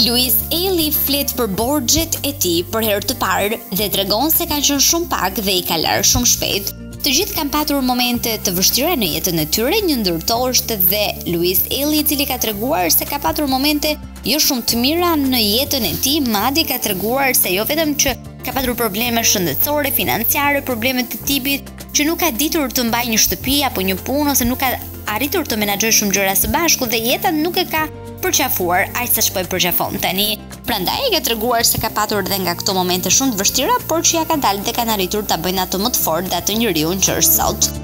Louise Ailey flet për borxhet e tij për herë të parë dhe tregon se kanë qenë shumë pak dhe i ka larë shumë shpejt. Të gjithë kanë patur momente të vështira në jetën e tyre, një ndërto është dhe Louise Ailey, i cili ka treguar se ka patur momente jo shumë të mira në jetën e tij, madje ka treguar se jo vetëm që ka patur probleme shëndetësore, financiare, probleme të tipit që nuk ka ditur të mbajë një shtëpi apo një punë ose nuk ka arritur të menaxhojë shumë gjëra së bashku dhe jeta nuk e ka përqafuar aq sa ç'po e përqafon tani. Prandaj ka treguar se ka patur edhe nga këto momente shumë të vështira, por që ja ka dalë dhe kanë arritur ta bëjnë ato më të fortë atë njeriu që është sot.